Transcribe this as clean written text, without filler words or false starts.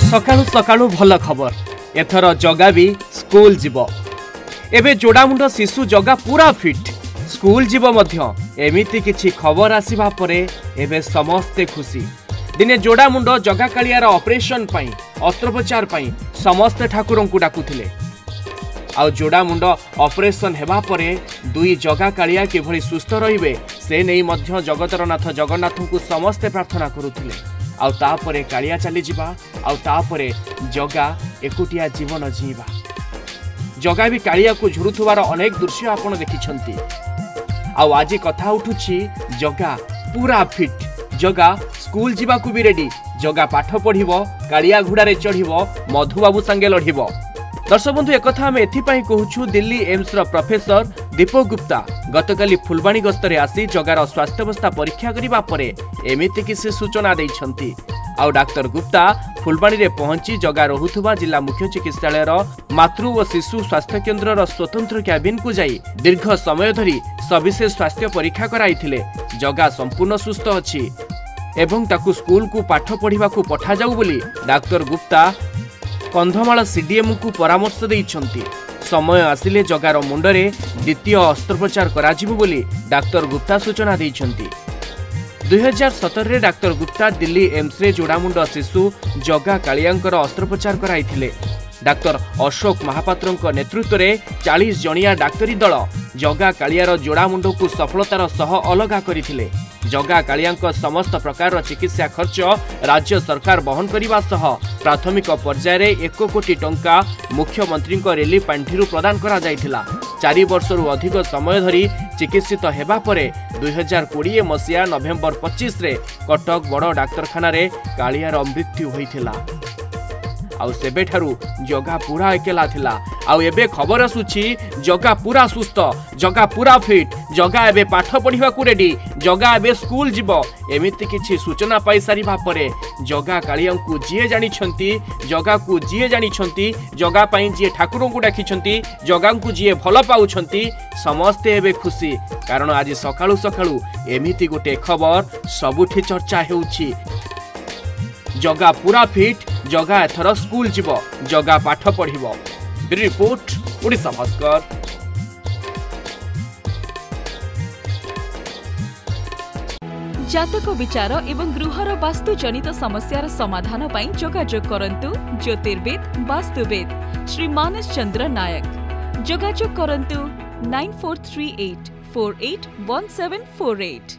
सकाळू सकाळू भल खबर एथर जगा भी स्कूल जीव। एबे जोड़ामुंड शिशु जगा पूरा फिट स्कूल जीव मध्य एमिति किछि खबर आसीबा परे एबे समस्ते खुशी। दिने जोड़ामुंड जगा कालियार ऑपरेशन पई अस्त्रोपचार पई समस्त ठाकुरों को डाकुथिले। आउ जोड़ामुंड ऑपरेशन हेबा परे दुई जगा कालिया किभली सुस्थ रहिबे से नै मध्य जगतरनाथ जगन्नाथ को समस्ते प्रार्थना करुथिले। आउ तापरे कालिया चली जिबा आउ तापरे जगा एकुटिया जीवन जीवा। जगा भी कालिया को झुरुथुवार अनेक दृश्य आपण देखिछंती। आउ आज कथा उठुछि जगा पूरा फिट, जगा स्कूल जीवा को भी रेडी, जगा पाठ पढ़िबो, कालिया घुड़ारे चढ़िबो, मधुबाबू संगे लढ़िबो। दर्शक बंधु एक आम एथिपाई कहूछु दिल्ली एम्स रो प्रोफेसर दीपक गुप्ता गतकाली फुलबाणी गस्तरे आसी जगार स्वास्थ्यावस्था परीक्षा करिबा परे एमिति कि से सूचना दैछंती। आउ डाक्टर गुप्ता फुलबाणी रे पहुंची जगा रहुथुबा जिला मुख्य चिकित्सालय मातृ व शिशु स्वास्थ्य केन्द्र स्वतंत्र कैबिन को जाई दीर्घ समय धरी सविशेष स्वास्थ्य परीक्षा कराइथिले। जगा संपूर्ण सुस्थ अछि एवं ताकू स्कूल को पाठ पढ़िबा को पठा जाऊ बोली डाक्टर गुप्ता कंधमाल सीडीएम को परामर्श देइछंती। समय आसिले जगार मुंडरे द्वितीय अस्त्रोपचार कराजिबो बोली डाक्टर गुप्ता सूचना देइछंती। 2017 रे डाक्टर गुप्ता दिल्ली एम्स रे जोड़ामुंड शिशु जगा कालियांकर अस्त्रोपचार कराइथिले। डाक्टर अशोक महापात्रଙ୍କ नेतृत्व 40 जणिया डाक्तरी दल जगा कालियार जोड़ामुंड को सफलतार सह अलगा करिथिले। जगा कालियांक समस्त प्रकार चिकित्सा खर्च राज्य सरकार बहन करने सह प्राथमिक पर्यायर 1 कोटी टंका मुख्यमंत्री रिलीफ पांठिरु प्रदान करा जायथिला। 4 वर्षरु अधिक समय धरी चिकित्सित हेबा परे 2020 मसीहा नवेम्बर 25 रे कटक बड़ डाक्तरखाना रे कालियार मृत्यु होइथिला। आउ सेबेठारु जगा पूरा एकेला थिला। आउ एबे खबर आसुछि जगा पूरा सुस्थ, जगा पूरा फिट, जगा एबे पाठ पढ़िबा को रेडी, जगा एबे स्कूल जीवो। एमिति किछि सूचना पाई सारिबा परे जगा कालियांकु जिए जानि छंती, जगा को जिए जानि छंती, जगा पई जिए ठाकुरों को डाकी छंती, जगा को जिए भल पाउ छंती, समस्ते एबे खुशी। कारण आज सकाळु सकाळु एमिति गोटे खबर सबुठी चर्चा हेउछि। जगा पूरा फिट, जगा एथर स्कूल जीव, जगा पाठ पढ़िबो। रिपोर्ट ओडिशा भास्कर। जातक विचार एवं गृहर वास्तु जनित समस्यार समाधान पाई जोगाजोग करंतु ज्योतिर्वेद वास्तुवेद श्री मानस चंद्र नायक। जोगाजोग करंतु 9438 481748।